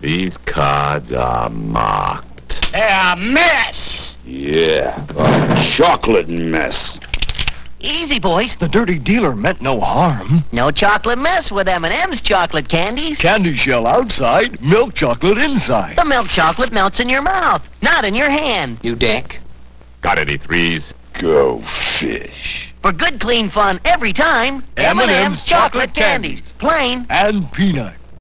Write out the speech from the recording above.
These cards are marked. They're a mess! Yeah, a chocolate mess. Easy, boys. The dirty dealer meant no harm. No chocolate mess with M&M's chocolate candies. Candy shell outside, milk chocolate inside. The milk chocolate melts in your mouth, not in your hand. You dick. Got any threes? Go fish. For good, clean fun every time, M&M's chocolate candies. Plain And peanut.